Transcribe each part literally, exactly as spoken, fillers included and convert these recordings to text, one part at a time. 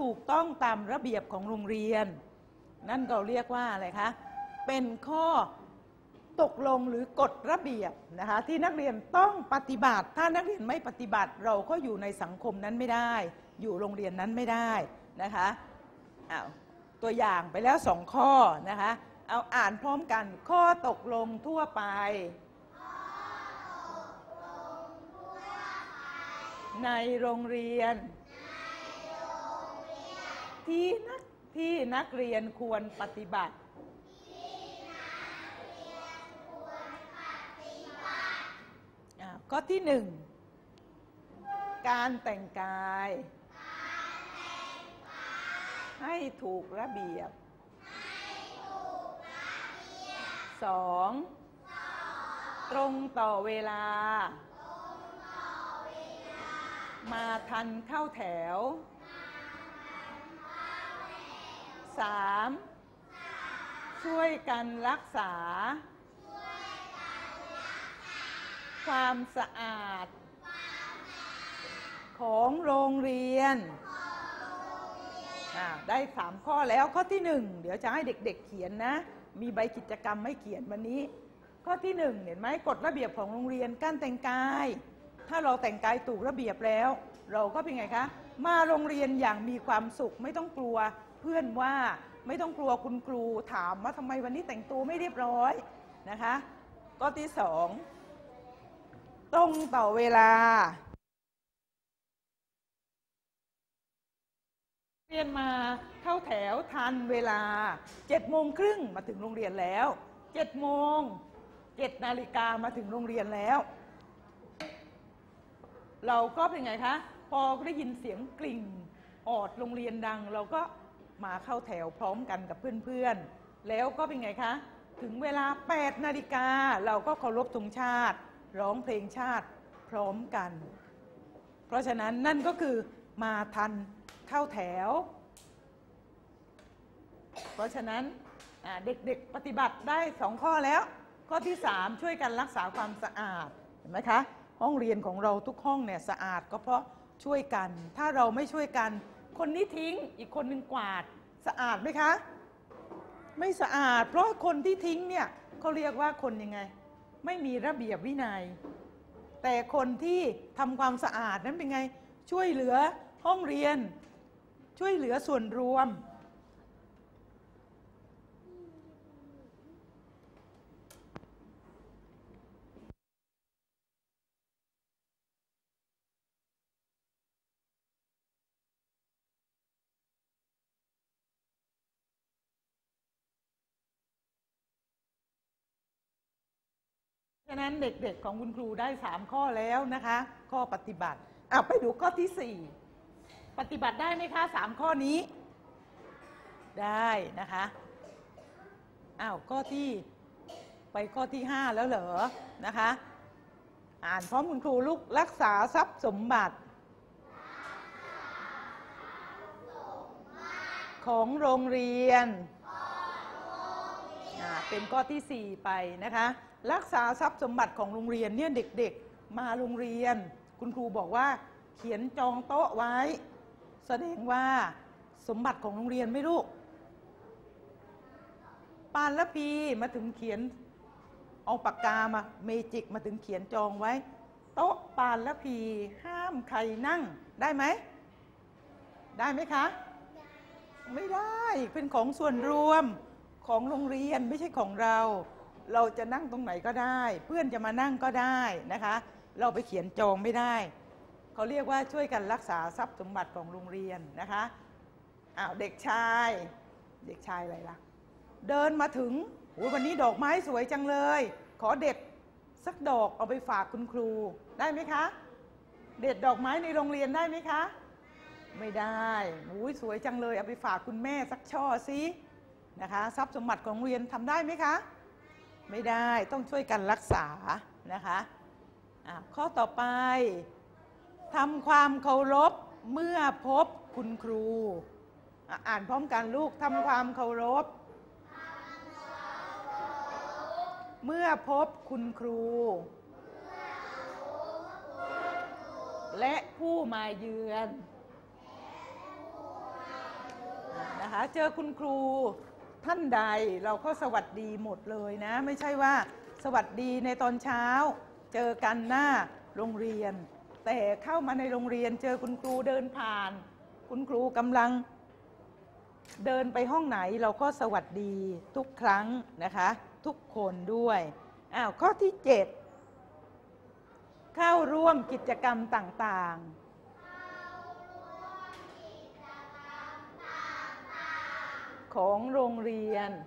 ถูกต้องตามระเบียบของโรงเรียนนั่นเราเรียกว่าอะไรคะเป็นข้อตกลงหรือกฎระเบียบนะคะที่นักเรียนต้องปฏิบัติถ้านักเรียนไม่ปฏิบัติเราก็อยู่ในสังคมนั้นไม่ได้อยู่โรงเรียนนั้นไม่ได้นะคะอ้าวตัวอย่างไปแล้วสองข้อนะคะเอาอ่านพร้อมกันข้อตกลงทั่วไปในโรงเรียนที่นักที่นักเรียนควรปฏิบัติข้อที่หนึ่งการแต่งกายให้ถูกระเบียบสองตรงต่อเวลามาทันเข้าแถวสามช่วยกันรักษาความสะอาดของโรงเรียนได้สามข้อแล้วข้อที่หนึ่งเดี๋ยวจะให้เด็กๆ เ, เขียนนะมีใบกิจกรรมไม่เขียนวันนี้ข้อที่หนึ่งเห็นไหมกฎระเบียบของโรงเรียนการแต่งกายถ้าเราแต่งกายถูกระเบียบแล้วเราก็เป็นไงคะมาโรงเรียนอย่างมีความสุขไม่ต้องกลัวเพื่อนว่าไม่ต้องกลัวคุณครูถามว่าทำไมวันนี้แต่งตัวไม่เรียบร้อยนะคะข้อที่สองตรงต่อเวลาเรียนมาเข้าแถวทันเวลาเจ็ดโมงครึ่งมาถึงโรงเรียนแล้วเจ็ดโมงเจ็ดนาฬิกามาถึงโรงเรียนแล้วเราก็เป็นไงคะพอได้ยินเสียงกลิ่งออดโรงเรียนดังเราก็มาเข้าแถวพร้อมกันกับเพื่อนๆแล้วก็เป็นไงคะถึงเวลาแปดนาฬิกาเราก็เคารพธงชาติร้องเพลงชาติพร้อมกันเพราะฉะนั้นนั่นก็คือมาทันเข้าแถวเพราะฉะนั้นเด็กๆปฏิบัติได้สองข้อแล้วข้อที่สามช่วยกันรักษาความสะอาดเห็นไหมคะห้องเรียนของเราทุกห้องเนี่ยสะอาดก็เพราะช่วยกันถ้าเราไม่ช่วยกันคนนี้ทิ้งอีกคนนึงกวาดสะอาดไหมคะไม่สะอาดเพราะคนที่ทิ้งเนี่ยเขาเรียกว่าคนยังไงไม่มีระเบียบวินัยแต่คนที่ทำความสะอาดนั้นเป็นไงช่วยเหลือห้องเรียนช่วยเหลือส่วนรวมฉะนั้นเด็กๆของคุณครูได้สามข้อแล้วนะคะข้อปฏิบัติอ่ะไปดูข้อที่สี่ปฏิบัติได้ไหมคะสามข้อนี้ได้นะคะอ้าวข้อที่ไปข้อที่ห้าแล้วเหรอนะคะอ่านพร้อมคุณครูลูกรักษาทรัพย์สมบัติของโรงเรียนอ่าเป็นข้อที่สี่ไปนะคะรักษาทรัพย์สมบัติของโรงเรียนเนี่ยเด็กๆมาโรงเรียนคุณครูบอกว่าเขียนจองโต๊ะไว้แสดงว่าสมบัติของโรงเรียนไม่ลูกปานละพีมาถึงเขียนเอาปากกามาเมจิกมาถึงเขียนจองไว้โต๊ะปานละพีห้ามใครนั่งได้ไหมได้ไหมคะไม่ได้เป็นของส่วนรวมของโรงเรียนไม่ใช่ของเราเราจะนั่งตรงไหนก็ได้เพื่อนจะมานั่งก็ได้นะคะเราไปเขียนจองไม่ได้เขาเรียกว่าช่วยกันรักษาทรัพย์สมบัติของโรงเรียนนะคะอ้าวเด็กชายเด็กชายอะไรล่ะเดินมาถึงโอ้วันนี้ดอกไม้สวยจังเลยขอเด็ดสักดอกเอาไปฝากคุณครูได้ไหมคะเด็ดดอกไม้ในโรงเรียนได้ไหมคะไม่ได้โอ้ยสวยจังเลยเอาไปฝากคุณแม่สักช่อสินะคะทรัพย์สมบัติของโรงเรียนทำได้ไหมคะไม่ได้ต้องช่วยกันรักษานะคะอ่ะข้อต่อไปทำความเคารพเมื่อพบคุณครูอ่ะอ่านพร้อมกันลูกทำความเคารพเมื่อพบคุณครูและผู้มาเยือนนะคะเจอคุณครูท่านใดเราก็สวัสดีหมดเลยนะไม่ใช่ว่าสวัสดีในตอนเช้าเจอกันหน้าโรงเรียนแต่เข้ามาในโรงเรียนเจอคุณครูเดินผ่านคุณครูกำลังเดินไปห้องไหนเราก็สวัสดีทุกครั้งนะคะทุกคนด้วยอ้าวข้อที่เจ็ดเข้าร่วมกิจกรรมต่างๆของโรงเรียน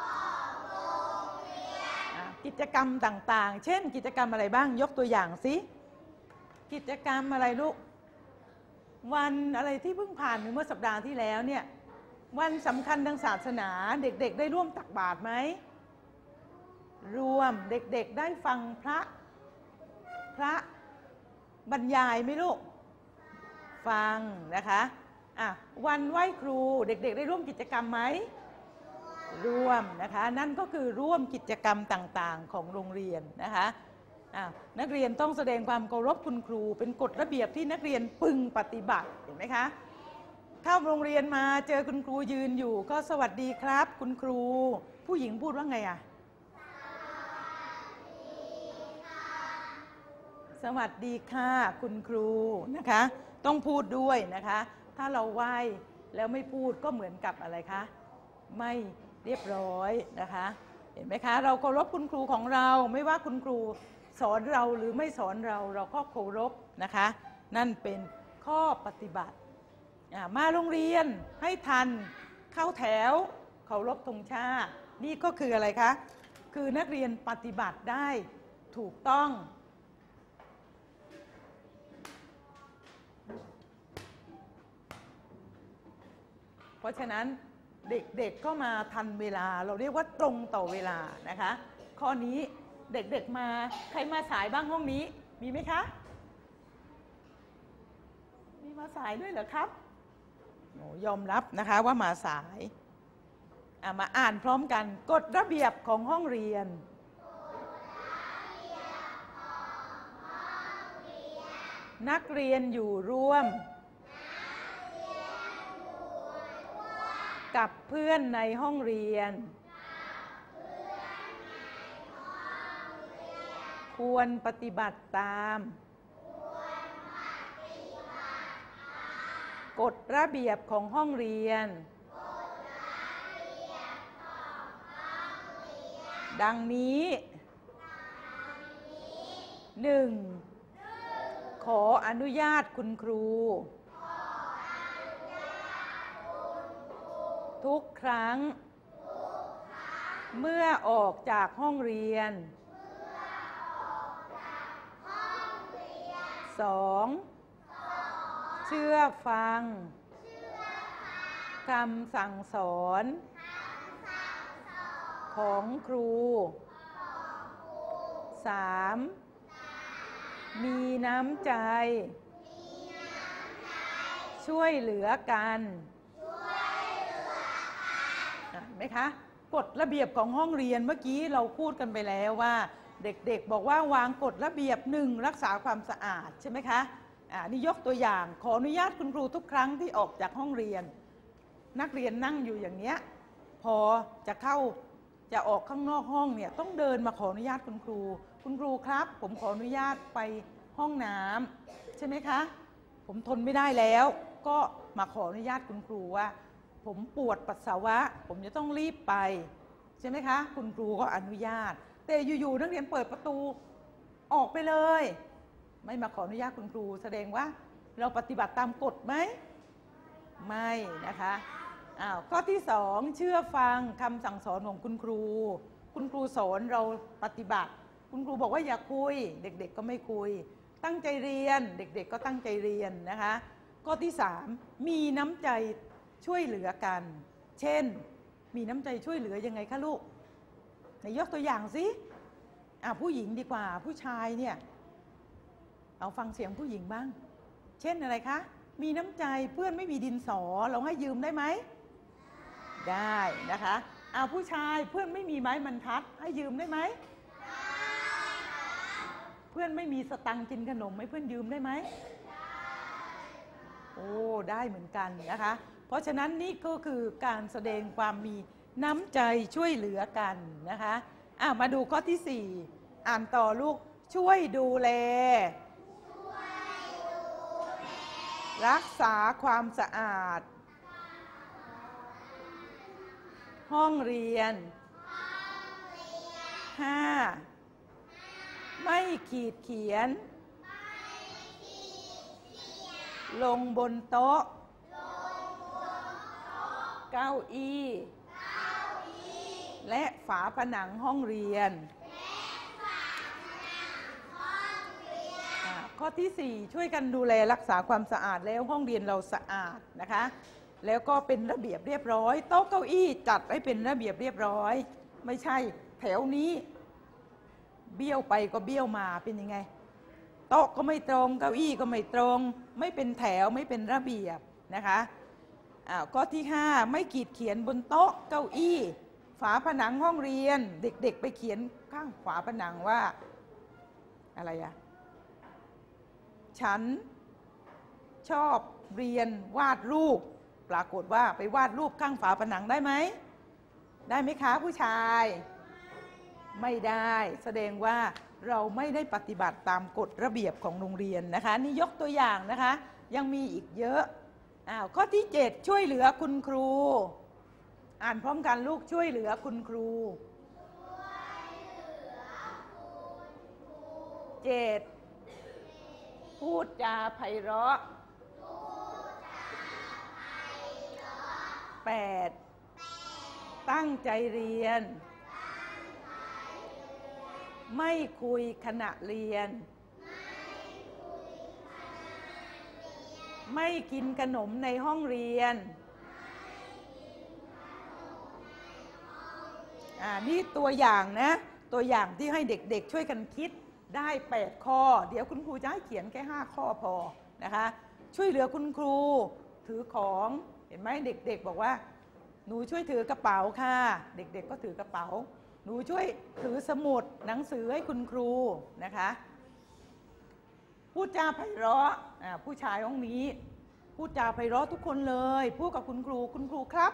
กิจกรรมต่างๆเช่นกิจกรรมอะไรบ้างยกตัวอย่างสิกิจกรรมอะไรลูกวันอะไรที่เพิ่งผ่านเมื่อสัปดาห์ที่แล้วเนี่ยวันสำคัญทางศาสนาเด็กๆได้ร่วมตักบาตรไหมร่วมเด็กๆได้ฟังพระพระบรรยายไหมลูกฟังนะคะอ่ะวันไหว้ครูเด็กๆได้ร่วมกิจกรรมไหมร่วมนะคะนั่นก็คือร่วมกิจกรรมต่างๆของโรงเรียนนะคะอ่ะนักเรียนต้องแสดงความเคารพคุณครูเป็นกฎระเบียบที่นักเรียนพึงปฏิบัติเห็นไหมคะเข้าโรงเรียนมาเจอคุณครูยืนอยู่ก็สวัสดีครับคุณครูผู้หญิงพูดว่าไงอ่ะสวัสดีค่ะคุณครูนะคะต้องพูดด้วยนะคะถ้าเราไหว้แล้วไม่พูดก็เหมือนกับอะไรคะไม่เรียบร้อยนะคะเห็นไหมคะเราเคารพคุณครูของเราไม่ว่าคุณครูสอนเราหรือไม่สอนเราเราก็เคารพนะคะนั่นเป็นข้อปฏิบัติมาโรงเรียนให้ทันเข้าแถวเคารพธงชาตินี่ก็คืออะไรคะคือนักเรียนปฏิบัติได้ถูกต้องเพราะฉะนั้นเด็กๆก็มาทันเวลาเราเรียกว่าตรงต่อเวลานะคะข้อนี้เด็กๆมาใครมาสายบ้างห้องนี้มีไหมคะมีมาสายด้วยเหรอครับโอ้ยอมรับนะคะว่ามาสายอ่ะมาอ่านพร้อมกันกฎระเบียบของห้องเรียนนักเรียนอยู่ร่วมกับเพื่อนในห้องเรียนควรปฏิบัติตามกฎระเบียบของห้องเรียนดังนี้หนึ่งขออนุญาตคุณครูทุกครั้งเมื่อออกจากห้องเรียนสองเชื่อฟังคำสั่งสอนของครูสามมีน้ำใจช่วยเหลือกันเห็นไหมคะกฎระเบียบของห้องเรียนเมื่อกี้เราพูดกันไปแล้วว่าเด็กๆบอกว่าวางกฎระเบียบหนึ่งรักษาความสะอาดใช่ไหมคะอ่านี่ยกตัวอย่างขออนุญาตคุณครูทุกครั้งที่ออกจากห้องเรียนนักเรียนนั่งอยู่อย่างเนี้ยพอจะเข้าจะออกข้างนอกห้องเนี่ยต้องเดินมาขออนุญาตคุณครูคุณครูครับผมขออนุญาตไปห้องน้ำใช่ไหมคะผมทนไม่ได้แล้วก็มาขออนุญาตคุณครูว่าผมปวดปัสสาวะผมจะต้องรีบไปใช่ไหมคะคุณครูก็อนุญาตแต่อยู่ๆนักเรียนเปิดประตูออกไปเลยไม่มาขออนุญาตคุณครูแสดงว่าเราปฏิบัติตามกฎไหมไม่นะคะอ้าวข้อที่สองเชื่อฟังคำสั่งสอนของคุณครูคุณครูสอนเราปฏิบัติคุณครูบอกว่าอย่าคุยเด็กๆก็ไม่คุยตั้งใจเรียนเด็กๆก็ตั้งใจเรียนนะคะข้อที่สามมีน้ำใจช่วยเหลือกันเช่นมีน้ำใจช่วยเหลือยังไงคะลูกไหนยกตัวอย่างสิอ่ะผู้หญิงดีกว่าผู้ชายเนี่ยเอาฟังเสียงผู้หญิงบ้างเช่นอะไรคะมีน้ำใจเพื่อนไม่มีดินสอเราให้ยืมได้ไหมได้นะคะเอาผู้ชายเพื่อนไม่มีไม้บรรทัดให้ยืมได้ไหมเพื่อนไม่มีสตังค์กินขนมให้เพื่อนยืมได้ไหมโอ้ได้เหมือนกันนะคะเพราะฉะนั้นนี่ก็คือการแสดงความมีน้ำใจช่วยเหลือกันนะคะอ่ะมาดูข้อที่สี่อ่านต่อลูกช่วยดูแลรักษาความสะอาดห้องเรียนห้าไม่ขีดเขียนลงบนโต๊ะเก้าอี้และฝาผนังห้องเรียนข้อที่สี่ช่วยกันดูแลรักษาความสะอาดแล้วห้องเรียนเราสะอาดนะคะแล้วก็เป็นระเบียบเรียบร้อยโต๊ะเก้าอี้จัดให้เป็นระเบียบเรียบร้อยไม่ใช่แถวนี้เบี้ยวไปก็เบี้ยวมาเป็นยังไงโต๊ะก็ไม่ตรงเก้าอี้ก็ไม่ตรงไม่เป็นแถวไม่เป็นระเบียบนะคะอ้าวข้อที่ห้าไม่ขีดเขียนบนโต๊ะเก้าอี้ฝาผนังห้องเรียนเด็กๆไปเขียนข้างฝาผนังว่าอะไรอะฉันชอบเรียนวาดรูปปรากฏว่าไปวาดรูปข้างฝาผนังได้ไหมได้ไหมคะผู้ชายไม่ได้แสดงว่าเราไม่ได้ปฏิบัติตามกฎระเบียบของโรงเรียนนะคะนี่ยกตัวอย่างนะคะยังมีอีกเยอะอ้าวข้อที่เจ็ดช่วยเหลือคุณครูอ่านพร้อมกันลูกช่วยเหลือคุณครูเจ็ดพูดจาไพเราะแปดตั้งใจเรียนไม่คุยขณะเรียนไม่กินขนมในห้องเรียนอ่านี่ตัวอย่างนะตัวอย่างที่ให้เด็กๆช่วยกันคิดได้แปดข้อเดี๋ยวคุณครูจะให้เขียนแค่ห้าข้อพอนะคะช่วยเหลือคุณครูถือของเห็นไหมเด็กๆบอกว่าหนูช่วยถือกระเป๋าค่ะเด็กๆก็ถือกระเป๋าหนูช่วยถือสมุดหนังสือให้คุณครูนะคะพูดจาไพเราะผู้ชายห้องนี้พูดจาไพเราะทุกคนเลยพูดกับคุณครูคุณครูครับ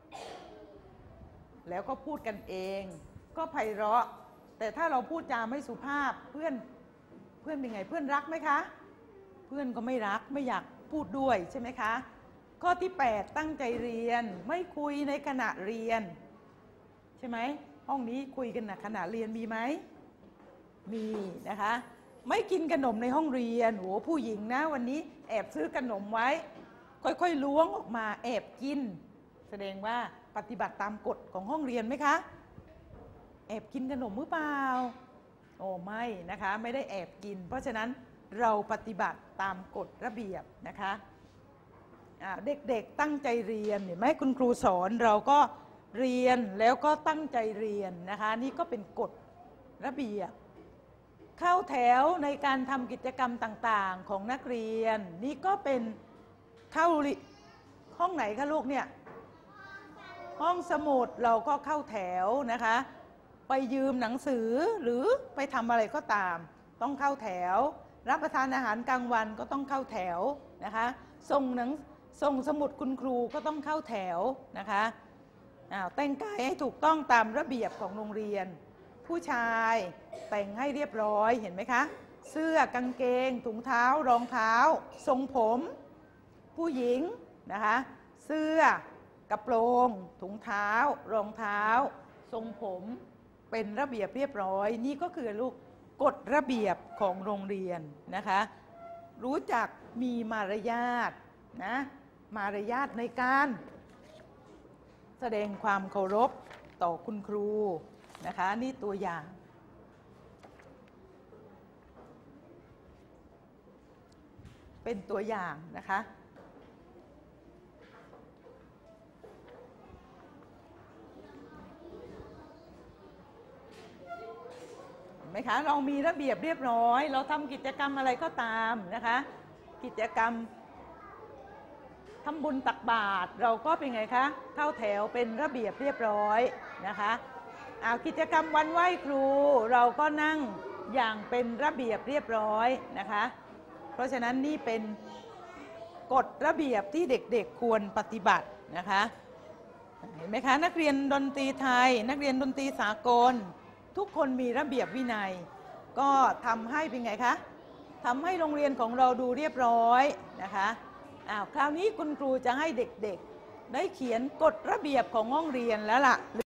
แล้วก็พูดกันเองก็ไพเราะแต่ถ้าเราพูดจาไม่สุภาพเพื่อนเพื่อนเป็นไงเพื่อนรักไหมคะเพื่อนก็ไม่รักไม่อยากพูดด้วยใช่ไหมคะข้อที่แปดตั้งใจเรียนไม่คุยในขณะเรียนใช่ไหมห้องนี้คุยกันนะขณะเรียนมีไหมมีนะคะไม่กินขนมในห้องเรียนโอ้ผู้หญิงนะวันนี้แอบซื้อขนมไว้ค่อยๆล้วงออกมาแอบกินแสดงว่าปฏิบัติตามกฎของห้องเรียนไหมคะแอบกินขนมหรือเปล่าโอ้ไม่นะคะไม่ได้แอบกินเพราะฉะนั้นเราปฏิบัติตามกฎระเบียบนะคะเด็กๆตั้งใจเรียนเห็นไหมคุณครูสอนเราก็เรียนแล้วก็ตั้งใจเรียนนะคะนี่ก็เป็นกฎระเบียบเข้าแถวในการทำกิจกรรมต่างๆของนักเรียนนี่ก็เป็นเข้าห้องไหนคะลูกเนี่ยห้องสมุดเราก็เข้าแถวนะคะไปยืมหนังสือหรือไปทำอะไรก็ตามต้องเข้าแถวรับประทานอาหารกลางวันก็ต้องเข้าแถวนะคะส่งหนังส่งสมุดคุณครูก็ต้องเข้าแถวนะคะแต่งกายให้ถูกต้องตามระเบียบของโรงเรียนผู้ชายแต่งให้เรียบร้อยเห็นไหมคะเสื้อกางเกงถุงเท้ารองเท้าทรงผมผู้หญิงนะคะเสื้อกระโปรงถุงเท้ารองเท้าทรงผมเป็นระเบียบเรียบร้อยนี่ก็คือลูกกฎระเบียบของโรงเรียนนะคะรู้จักมีมารยาทนะมารยาทในการแสดงความเคารพต่อคุณครูนะคะนี่ตัวอย่างเป็นตัวอย่างนะคะเห็นไหมคะเรามีระเบียบเรียบร้อยเราทำกิจกรรมอะไรก็ตามนะคะกิจกรรมทำบุญตักบาตรเราก็เป็นไงคะเข้าแถวเป็นระเบียบเรียบร้อยนะคะเอากิจกรรมวันไหว้ครูเราก็นั่งอย่างเป็นระเบียบเรียบร้อยนะคะเพราะฉะนั้นนี่เป็นกฎระเบียบที่เด็กๆควรปฏิบัตินะคะเห็นไหมคะนักเรียนดนตรีไทยนักเรียนดนตรีสากลทุกคนมีระเบียบวินัยก็ทำให้เป็นไงคะทำให้โรงเรียนของเราดูเรียบร้อยนะคะอ้าวคราวนี้คุณครูจะให้เด็กๆได้เขียนกฎระเบียบของห้องเรียนแล้วล่ะ